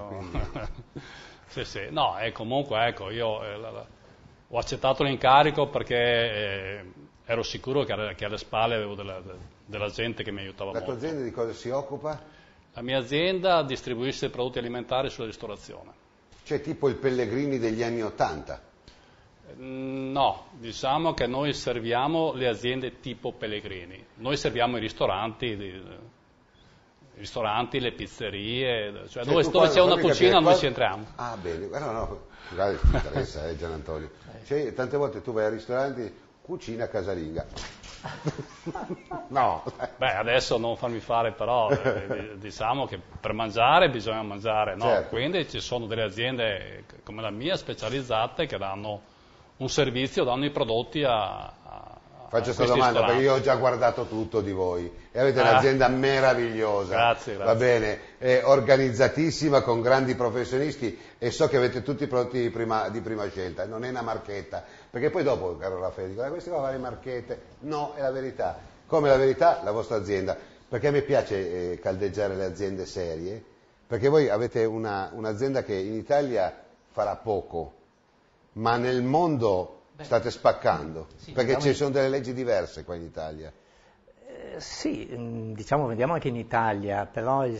Sì. No, e comunque ecco, io ho accettato l'incarico perché ero sicuro che alle spalle avevo della gente che mi aiutava molto. La tua azienda di cosa si occupa? La mia azienda distribuisce prodotti alimentari sulla ristorazione. Cioè tipo il Pellegrini degli anni '80? No, diciamo che noi serviamo le aziende tipo Pellegrini, noi serviamo i ristoranti, le pizzerie, cioè dove c'è una cucina noi ci entriamo. Ah bene, no, guarda, ti interessa Gian Antonio. Cioè, tante volte tu vai ai ristoranti, cucina casalinga. No. Beh, adesso non farmi fare però, diciamo che per mangiare bisogna mangiare, no? Certo. Quindi ci sono delle aziende come la mia specializzate che danno un servizio, danno i prodotti Faccio questa domanda perché io ho già guardato tutto di voi e avete un'azienda meravigliosa. Grazie. Va bene, è organizzatissima con grandi professionisti e so che avete tutti i prodotti di prima scelta, non è una marchetta, perché poi dopo, caro Raffaele, dico, questi qua fare marchette, no, è la verità. Come la verità, la vostra azienda, perché a me piace caldeggiare le aziende serie, perché voi avete un'azienda che in Italia farà poco, ma nel mondo state spaccando, sì, perché ci sono delle leggi diverse qua in Italia. Sì, diciamo vendiamo anche in Italia, però il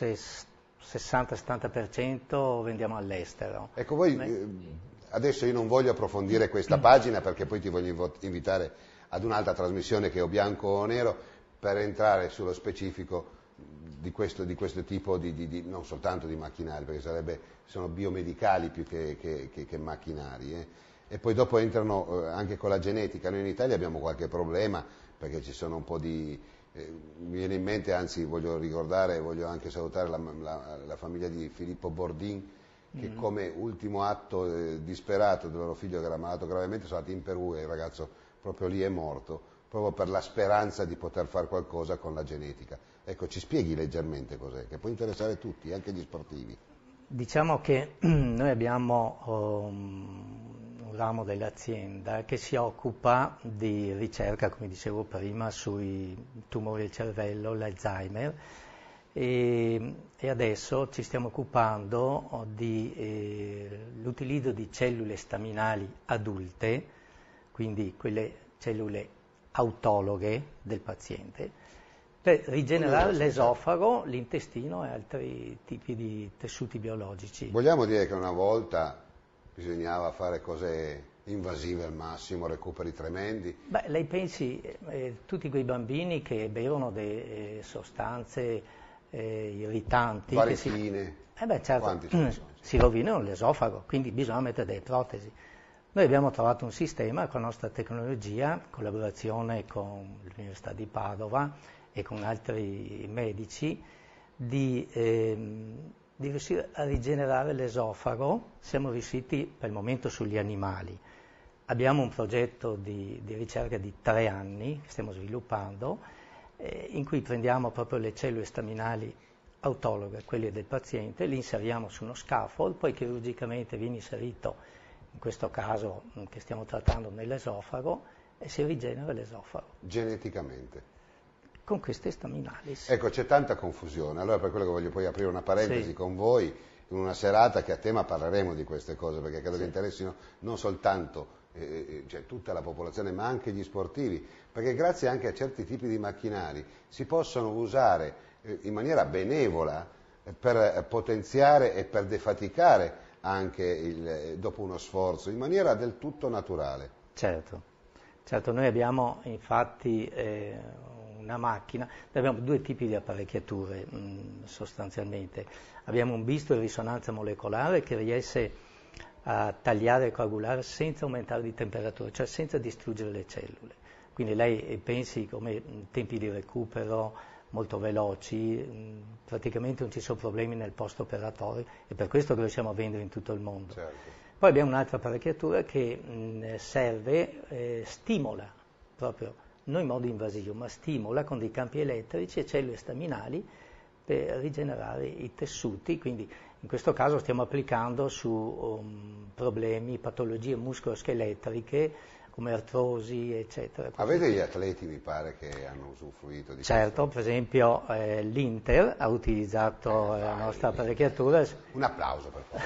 60-70% vendiamo all'estero. Ecco, voi adesso io non voglio approfondire questa pagina perché poi ti voglio invitare ad un'altra trasmissione che ho bianco o nero per entrare sullo specifico di questo tipo di non soltanto di macchinari, perché sono biomedicali più che macchinari. E poi dopo entrano anche con la genetica. Noi in Italia abbiamo qualche problema perché ci sono un po' mi viene in mente, anzi voglio anche salutare la famiglia di Filippo Bordin che come ultimo atto disperato del loro figlio che era malato gravemente sono andati in Perù e il ragazzo proprio lì è morto, proprio per la speranza di poter fare qualcosa con la genetica. Ecco, ci spieghi leggermente cos'è, che può interessare tutti, anche gli sportivi. Diciamo che noi abbiamo un ramo dell'azienda che si occupa di ricerca, come dicevo prima, sui tumori del cervello, l'Alzheimer, e adesso ci stiamo occupando dell'utilizzo di cellule staminali adulte, quindi quelle cellule autologhe del paziente, per rigenerare l'esofago, l'intestino e altri tipi di tessuti biologici. Vogliamo dire che una volta bisognava fare cose invasive al massimo, recuperi tremendi? Beh, lei pensi tutti quei bambini che bevono delle sostanze irritanti, varicine, certo, si rovinano l'esofago, quindi bisogna mettere delle protesi. Noi abbiamo trovato un sistema con la nostra tecnologia, in collaborazione con l'Università di Padova e con altri medici, di riuscire a rigenerare l'esofago. Siamo riusciti per il momento sugli animali. Abbiamo un progetto di ricerca di 3 anni che stiamo sviluppando, in cui prendiamo proprio le cellule staminali autologhe, quelle del paziente, li inseriamo su uno scaffold, poi chirurgicamente viene inserito, in questo caso che stiamo trattando, nell'esofago, e si rigenera l'esofago. Geneticamente? Con queste staminali. Ecco, c'è tanta confusione, allora per quello che voglio poi aprire una parentesi con voi, in una serata che a tema parleremo di queste cose, perché credo che interessino non soltanto tutta la popolazione, ma anche gli sportivi, perché grazie anche a certi tipi di macchinari si possono usare in maniera benevola per potenziare e per defaticare anche dopo uno sforzo, in maniera del tutto naturale. Certo, noi abbiamo infatti una macchina, noi abbiamo 2 tipi di apparecchiature sostanzialmente. Abbiamo un bisturi di risonanza molecolare che riesce a tagliare e coagulare senza aumentare di temperatura, cioè senza distruggere le cellule. Quindi lei pensi come tempi di recupero molto veloci, praticamente non ci sono problemi nel post-operatorio, e per questo che lo riusciamo a vendere in tutto il mondo. Certo. Poi abbiamo un'altra apparecchiatura che stimola proprio, non in modo invasivo, ma stimola con dei campi elettrici e cellule staminali per rigenerare i tessuti, quindi in questo caso stiamo applicando su problemi, patologie muscoloscheletriche come artrosi, eccetera. Avete gli atleti, mi pare, che hanno usufruito di Certo, per esempio l'Inter ha utilizzato la nostra apparecchiatura. Un applauso per favore.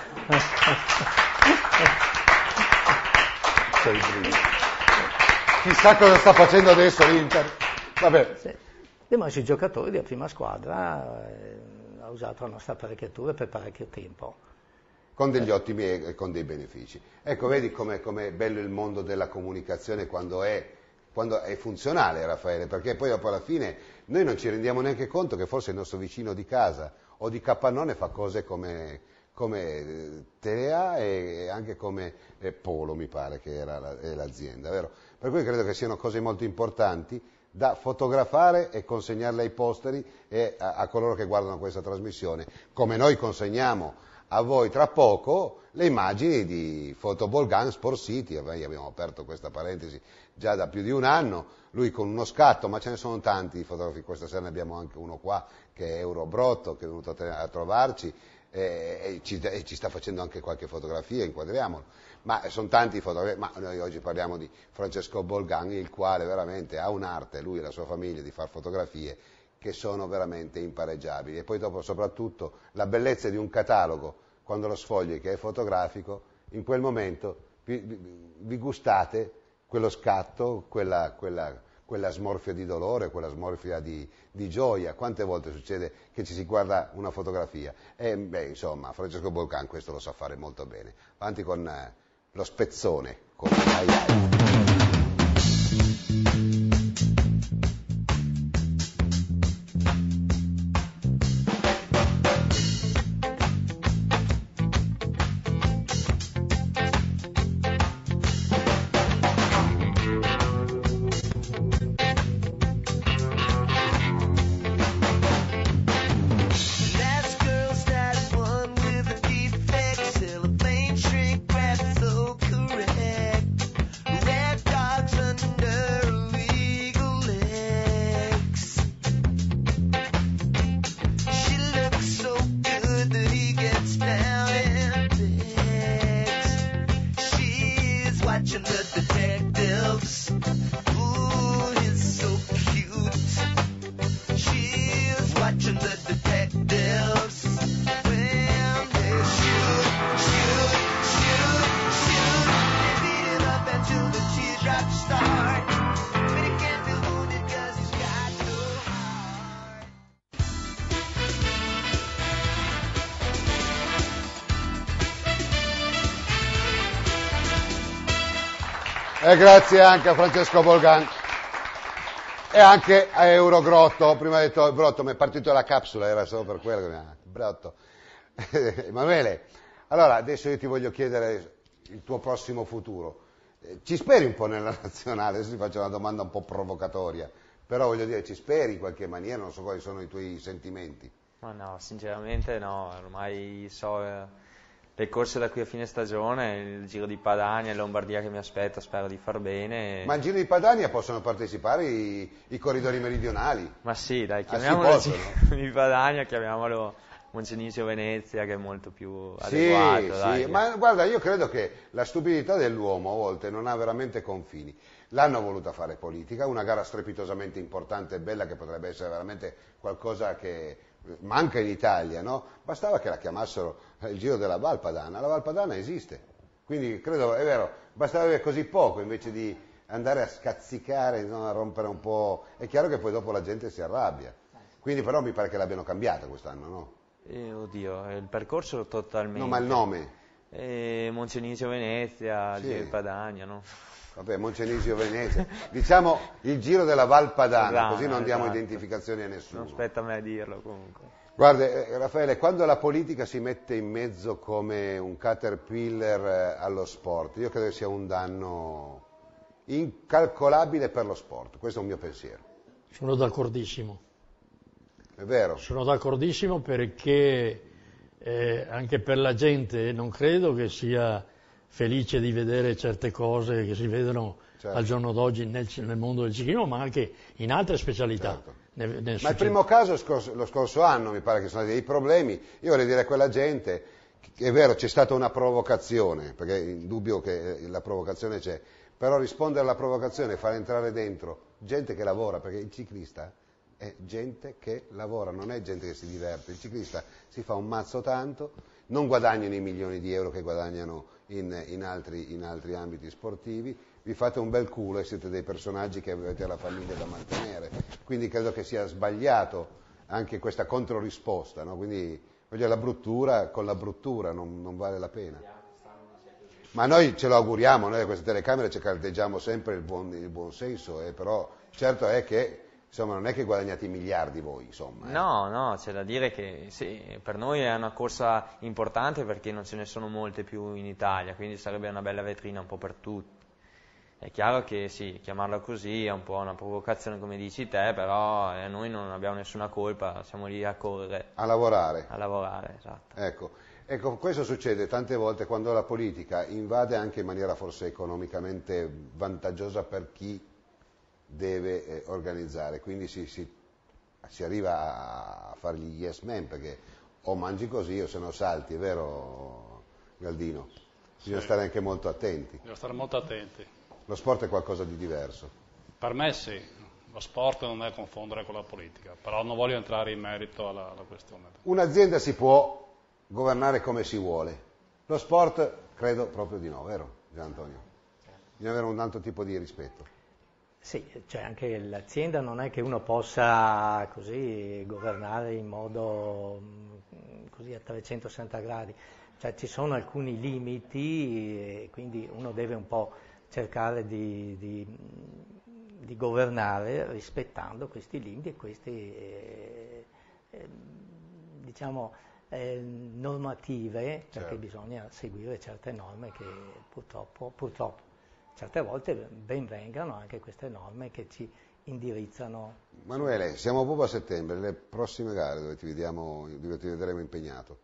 Chissà cosa sta facendo adesso l'Inter. Vabbè. Sì. I nostri giocatori della prima squadra ha usato la nostra apparecchiatura per parecchio tempo. con degli ottimi e con dei benefici. Ecco, vedi com'è bello il mondo della comunicazione quando è funzionale, Raffaele, perché poi dopo alla fine noi non ci rendiamo neanche conto che forse il nostro vicino di casa o di capannone fa cose come Telea e anche come Polo, mi pare che era l'azienda, vero? Per cui credo che siano cose molto importanti da fotografare e consegnarle ai posteri e a coloro che guardano questa trasmissione, come noi consegniamo a voi tra poco le immagini di Photobolgan Sport City. Noi abbiamo aperto questa parentesi già da più di un anno, lui con uno scatto, ma ce ne sono tanti fotografi, questa sera ne abbiamo anche uno qua che è Eurobrotto, che è venuto a trovarci e ci sta facendo anche qualche fotografia, inquadriamolo, ma sono tanti fotografi, ma noi oggi parliamo di Francesco Bolgan, il quale veramente ha un'arte, lui e la sua famiglia, di fare fotografie che sono veramente impareggiabili. E poi dopo soprattutto la bellezza di un catalogo, quando lo sfogli che è fotografico, in quel momento vi gustate quello scatto, quella smorfia di dolore, quella smorfia di gioia. Quante volte succede che ci si guarda una fotografia? E insomma, Francesco Bolgan questo lo sa fare molto bene. Avanti con lo spezzone, con Ai Ai. E grazie anche a Francesco Bolgan e anche a Eurogrotto. Prima ho detto Brotto, mi è partito la capsula, era solo per quello che mi ha... Brotto. Emanuele, allora adesso io ti voglio chiedere il tuo prossimo futuro. Ci speri un po' nella nazionale? Adesso ti faccio una domanda un po' provocatoria, però voglio dire, ci speri in qualche maniera? Non so quali sono i tuoi sentimenti. Ma no, sinceramente no, ormai so... le corse da qui a fine stagione, il Giro di Padania e Lombardia che mi aspetta, spero di far bene. Ma al Giro di Padania possono partecipare i corridori meridionali? Ma sì, dai, chiamiamolo Giro di Padania, chiamiamolo Moncenisio Venezia, che è molto più adeguato. Sì, dai. Sì, ma guarda, io credo che la stupidità dell'uomo a volte non ha veramente confini. L'hanno voluta fare politica, una gara strepitosamente importante e bella che potrebbe essere veramente qualcosa che manca in Italia, no? Bastava che la chiamassero il Giro della Val Padana, la Val Padana esiste, quindi credo, è vero, bastava avere così poco invece di andare a scazzicare, no? A rompere un po', è chiaro che poi dopo la gente si arrabbia, quindi però mi pare che l'abbiano cambiata quest'anno, no? Oddio, il percorso totalmente... No, ma il nome? Moncenisio Venezia, sì. Giro di Padania, no? Vabbè, Moncenisio Venezia, diciamo il Giro della Val Padana, esatto, così non diamo esatto. identificazioni a nessuno. Non spetta a me a dirlo comunque. Guarda, Raffaele, quando la politica si mette in mezzo come un caterpillar allo sport, io credo che sia un danno incalcolabile per lo sport, questo è un mio pensiero. Sono d'accordissimo. È vero? Sono d'accordissimo perché anche per la gente non credo che sia felice di vedere certe cose che si vedono al giorno d'oggi nel mondo del ciclismo, ma anche in altre specialità. Certo. Ma il primo caso lo scorso anno mi pare che sono dei problemi, io vorrei dire a quella gente, è vero c'è stata una provocazione, perché è indubbio che la provocazione c'è, però rispondere alla provocazione, far entrare dentro gente che lavora, perché il ciclista è gente che lavora, non è gente che si diverte, il ciclista si fa un mazzo tanto, non guadagnano i milioni di euro che guadagnano in altri ambiti sportivi, vi fate un bel culo e siete dei personaggi che avete la famiglia da mantenere, quindi credo che sia sbagliato anche questa controrisposta, no? Quindi Poi la bruttura, con la bruttura non vale la pena. Ma noi ce lo auguriamo, noi da queste telecamere ci caldeggiamo sempre il buon senso, però certo è che insomma non è che guadagnate i miliardi voi, insomma. No, c'è da dire che sì, per noi è una corsa importante perché non ce ne sono molte più in Italia, quindi sarebbe una bella vetrina un po' per tutti. È chiaro che sì, chiamarla così è un po' una provocazione come dici te, però noi non abbiamo nessuna colpa, siamo lì a correre. A lavorare. A lavorare, esatto. Ecco, questo succede tante volte quando la politica invade anche in maniera forse economicamente vantaggiosa per chi deve organizzare, quindi si arriva a fare gli yes men, perché o mangi così o se no salti, è vero Galdino? Bisogna stare anche molto attenti. Bisogna stare molto attenti. Lo sport è qualcosa di diverso. Per me sì, lo sport non è confondere con la politica, però non voglio entrare in merito alla questione. Un'azienda si può governare come si vuole, lo sport credo proprio di no, vero Gian Antonio? Bisogna avere un altro tipo di rispetto. Sì, cioè anche l'azienda non è che uno possa così governare in modo così a 360 gradi, cioè ci sono alcuni limiti e quindi uno deve un po' cercare di governare rispettando questi limiti e queste diciamo normative, perché bisogna seguire certe norme che purtroppo certe volte ben vengano anche queste norme che ci indirizzano. Manuele, siamo proprio a settembre, le prossime gare dove ti vedremo impegnato?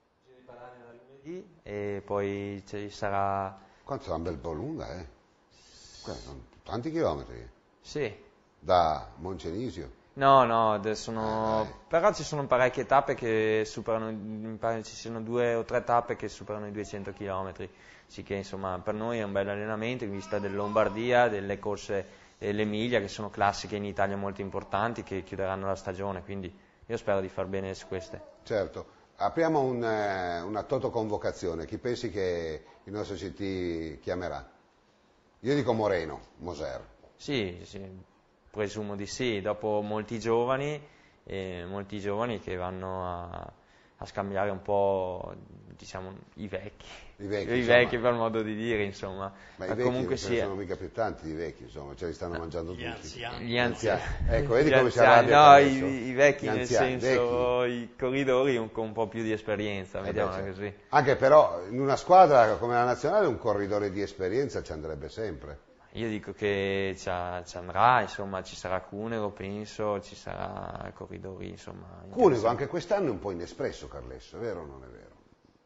E poi ci sarà... Quanto sarà un bel po' lunga, Tanti chilometri? Sì. Da Moncenisio? No, però ci sono parecchie tappe che superano, mi pare ci siano 2 o 3 tappe che superano i 200 km, sì che insomma per noi è un bel allenamento in vista della Lombardia, delle corse dell'Emilia che sono classiche in Italia molto importanti che chiuderanno la stagione, quindi io spero di far bene su queste. Certo, apriamo una totoconvocazione, chi pensi che il nostro CT chiamerà? Io dico Moreno, Moser. Sì, presumo di sì, dopo molti giovani che vanno a scambiare un po', diciamo, i vecchi per modo di dire, insomma. Ma i vecchi comunque non sono mica più tanti di vecchi, insomma, ce li stanno mangiando tutti. Gli anziani. Ecco, vedi come si arrabbia adesso. I vecchi nel senso, i corridori con un po' più di esperienza, vediamola così. Anche però in una squadra come la nazionale un corridore di esperienza ci andrebbe sempre. Io dico che ci andrà, insomma, ci sarà Cunego, penso, ci sarà corridori, insomma. Cunego anche quest'anno è un po' inespresso, Carlesso, è vero o non è vero?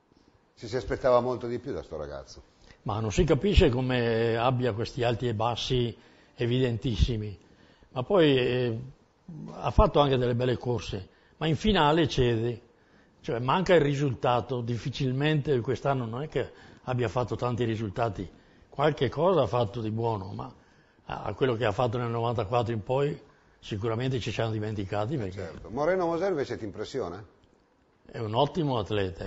Si aspettava molto di più da sto ragazzo. Ma non si capisce come abbia questi alti e bassi evidentissimi, ma poi ha fatto anche delle belle corse, ma in finale cede, cioè manca il risultato, difficilmente quest'anno non è che abbia fatto tanti risultati. Qualche cosa ha fatto di buono, ma a quello che ha fatto nel 94 in poi sicuramente ci siamo dimenticati. Perché certo. Moreno Moser invece ti impressiona? È un ottimo atleta,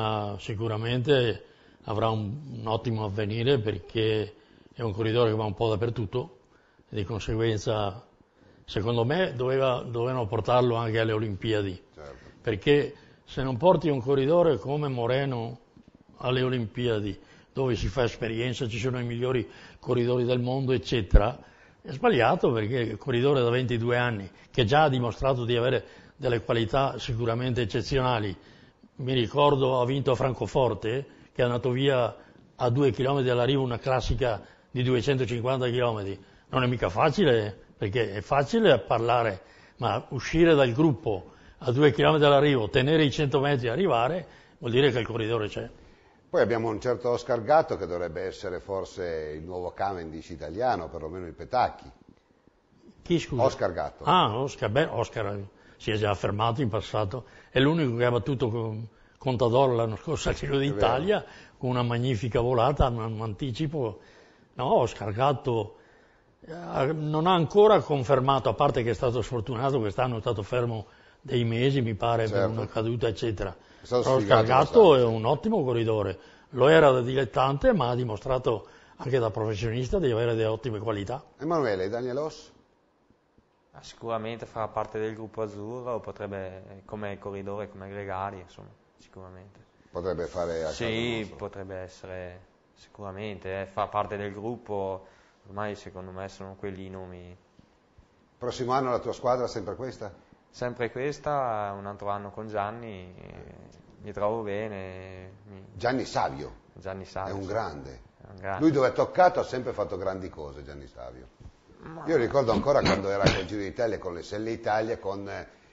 sicuramente avrà un ottimo avvenire perché è un corridore che va un po' dappertutto e di conseguenza secondo me dovevano portarlo anche alle Olimpiadi, certo. Perché se non porti un corridore come Moreno alle Olimpiadi dove si fa esperienza, ci sono i migliori corridori del mondo, eccetera, è sbagliato perché il corridore da 22 anni, che già ha dimostrato di avere delle qualità sicuramente eccezionali, mi ricordo ha vinto a Francoforte, che è andato via a 2 km dall'arrivo una classica di 250 km, non è mica facile, perché è facile parlare, ma uscire dal gruppo a 2 km dall'arrivo, tenere i 100 metri e arrivare, vuol dire che il corridore c'è. Poi abbiamo un certo Oscar Gatto che dovrebbe essere forse il nuovo Cavendish italiano, perlomeno il Petacchi. Chi scusa? Oscar Gatto. Oscar si è già affermato in passato, è l'unico che ha battuto Contador l'anno scorso al Giro d'Italia con una magnifica volata, un anticipo. No, Oscar Gatto non ha ancora confermato, a parte che è stato sfortunato, quest'anno è stato fermo dei mesi, mi pare, certo, per una caduta, eccetera. Oscar Gatto è un ottimo corridore, lo era da dilettante, ma ha dimostrato anche da professionista di avere delle ottime qualità. Emanuele, Danielos? Sicuramente farà parte del gruppo azzurro, potrebbe come corridore, come gregario, insomma. sicuramente. Potrebbe fare a caso nostro. Potrebbe essere sicuramente, fa parte del gruppo, ormai secondo me sono quelli i nomi. Prossimo anno la tua squadra sempre questa? Sempre questa, un altro anno con Gianni, mi trovo bene. Gianni Savio. Gianni Savio. È un grande. grande. Lui dove è toccato ha sempre fatto grandi cose, Gianni Savio. Io ricordo ancora quando era col Giro d'Italia, con le Selle Italia, con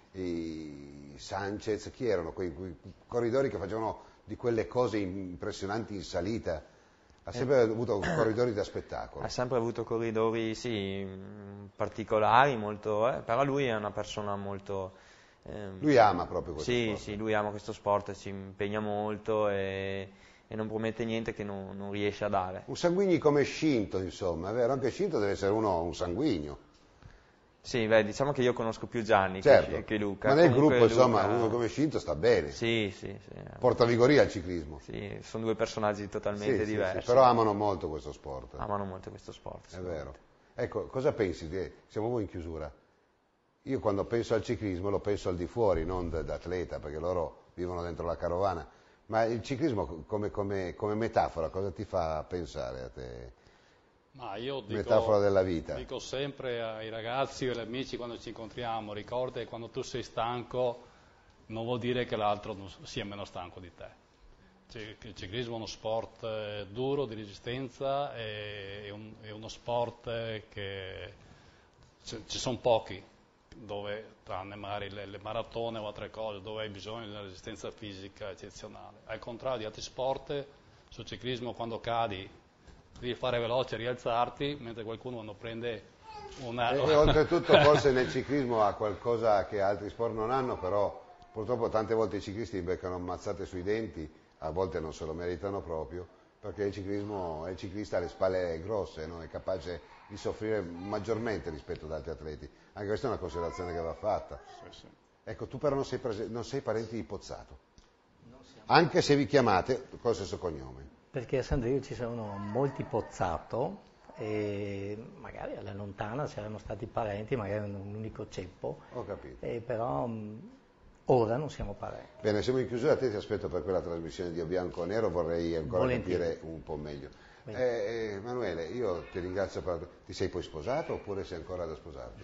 i Sanchez, chi erano quei corridori che facevano di quelle cose impressionanti in salita. Ha sempre avuto corridori da spettacolo. Ha sempre avuto corridori, sì, particolari, molto, però lui è una persona molto... lui ama proprio questo sport. Sì, lui ama questo sport, si impegna molto e non promette niente che non riesce a dare. Un sanguigno come Scinto, insomma, è vero? Anche Scinto deve essere un sanguigno. Sì, diciamo che io conosco più Gianni che Luca. Ma nel Comunque gruppo, insomma, Luca... uno come Scinto sta bene. Sì. Porta vigoria al ciclismo. Sì, sono due personaggi totalmente diversi. Sì, però amano molto questo sport. Amano molto questo sport. È vero. Ecco, cosa pensi? Siamo voi in chiusura. Io quando penso al ciclismo lo penso al di fuori, non da atleta, perché loro vivono dentro la carovana. Ma il ciclismo come metafora, cosa ti fa pensare a te? Ma io Metafora della vita. Dico sempre ai ragazzi e agli amici quando ci incontriamo, ricorda che quando tu sei stanco non vuol dire che l'altro sia meno stanco di te. Il ciclismo è uno sport duro, di resistenza, è uno sport che ci sono pochi, dove tranne magari le maratone o altre cose, dove hai bisogno di una resistenza fisica eccezionale. Al contrario di altri sport, sul ciclismo quando cadi devi fare veloce, rialzarti, mentre qualcuno quando prende una... E oltretutto forse nel ciclismo ha qualcosa che altri sport non hanno, però purtroppo tante volte i ciclisti beccano ammazzate sui denti, a volte non se lo meritano proprio, perché il ciclista ha le spalle grosse, non è capace di soffrire maggiormente rispetto ad altri atleti. Anche questa è una considerazione che va fatta. Sì. Ecco, tu però non sei parente di Pozzato, anche se vi chiamate col stesso cognome. Perché a San Drigo ci sono molti Pozzato e magari alla lontana c'erano stati parenti, magari un unico ceppo. Ho capito. Però ora non siamo parenti. Bene, siamo in chiusura, te ti aspetto per quella trasmissione di Bianco Nero, vorrei ancora capire un po' meglio. Emanuele, io ti ringrazio ti sei poi sposato oppure sei ancora da sposarti?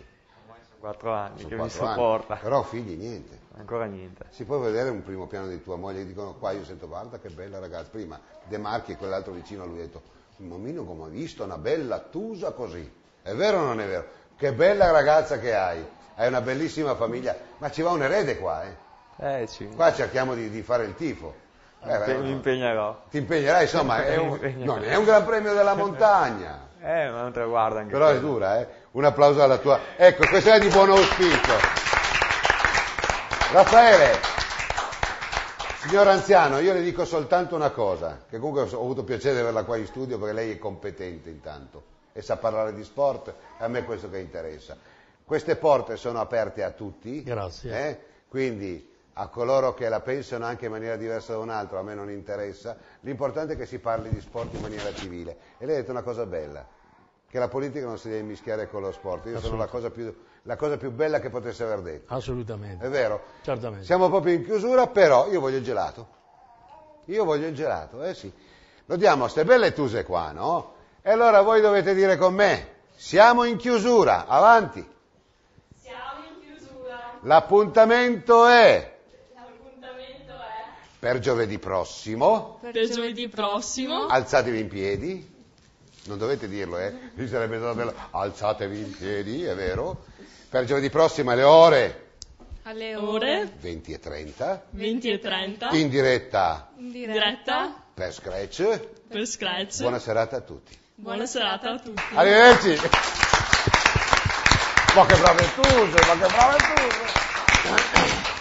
4 anni Sono che 4 mi sopporta. Anni. Però figli niente. Ancora niente. Si può vedere un primo piano di tua moglie che dicono qua io sento guarda che bella ragazza. Prima De Marchi e quell'altro vicino a lui ha detto Momino come hai visto una bella tusa così. È vero o non è vero? Che bella ragazza che hai. Hai una bellissima famiglia. Ma ci va un erede qua, Qua cerchiamo di fare il tifo. Mi impegnerò. Ti impegnerai, insomma, non è un gran premio della montagna. Ma non te lo guarda anche. Però è dura, Un applauso alla tua... Ecco, questo è di buon auspicio. Raffaele, signor anziano, io le dico soltanto una cosa, che comunque ho avuto piacere di averla qua in studio perché lei è competente intanto e sa parlare di sport, e a me è questo che interessa. Queste porte sono aperte a tutti. Grazie. Quindi a coloro che la pensano anche in maniera diversa da un altro, a me non interessa, l'importante è che si parli di sport in maniera civile. E lei ha detto una cosa bella, che la politica non si deve mischiare con lo sport. Io sono la cosa più bella che potesse aver detto. Assolutamente. È vero? Certamente. Siamo proprio in chiusura, però io voglio il gelato. Sì. Lo diamo a ste belle tuse qua, no? E allora voi dovete dire con me, siamo in chiusura, avanti. Siamo in chiusura. L'appuntamento è per giovedì prossimo. Alzatevi in piedi. Non dovete dirlo, Lì sarebbe stato bello. Alzatevi in piedi, è vero. Per giovedì prossimo alle ore 20:30. In diretta. Per Scratch. Buona serata a tutti. Arrivederci. Ma che brave tuse.